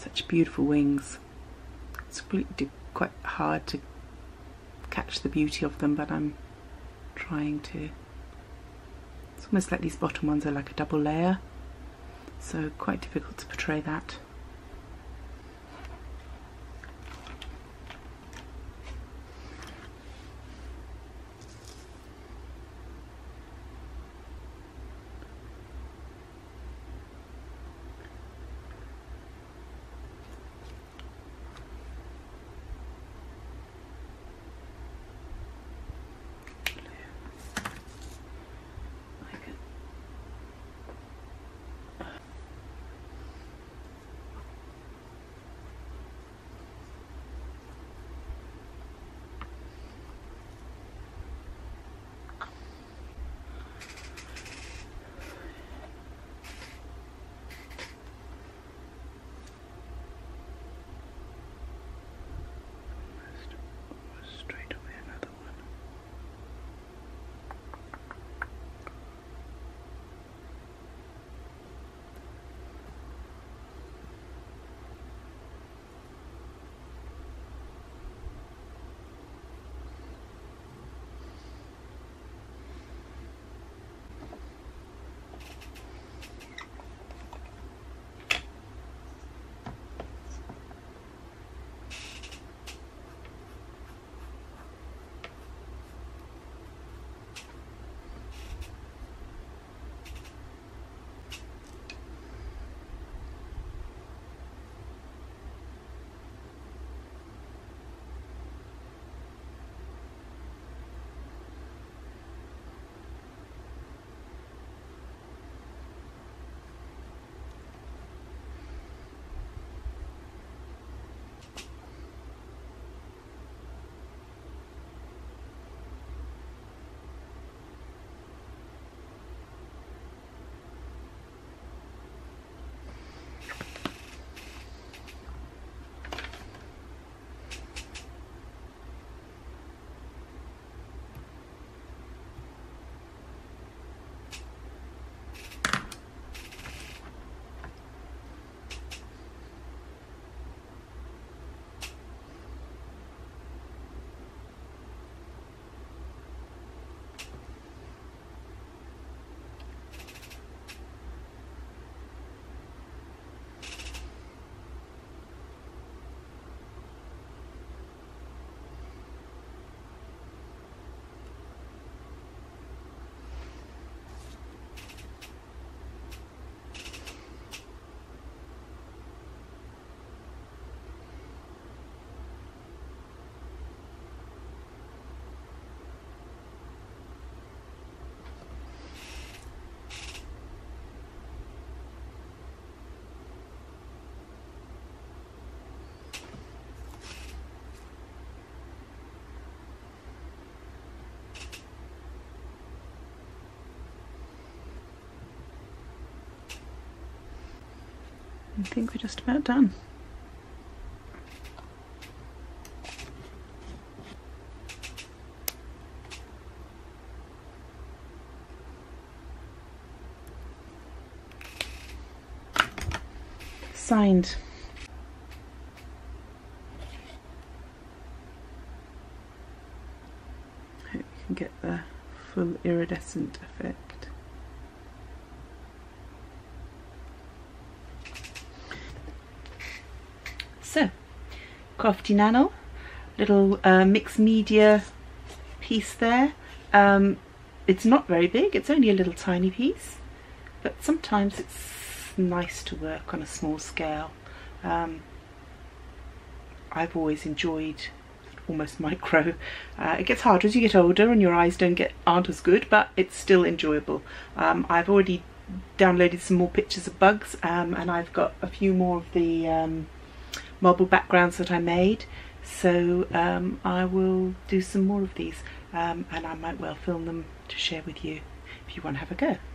Such beautiful wings. It's quite hard to catch the beauty of them, but I'm trying to. It's almost like these bottom ones are like a double layer, so quite difficult to portray that. I think we're just about done. Signed. Hope you can get the full iridescent effect. So, Crafty Nano, little mixed media piece there. It's not very big, it's only a little tiny piece, but sometimes it's nice to work on a small scale. I've always enjoyed almost micro. It gets harder as you get older and your eyes aren't as good, but it's still enjoyable. I've already downloaded some more pictures of bugs, and I've got a few more of the marble backgrounds that I made, so I will do some more of these, and I might well film them to share with you if you want to have a go.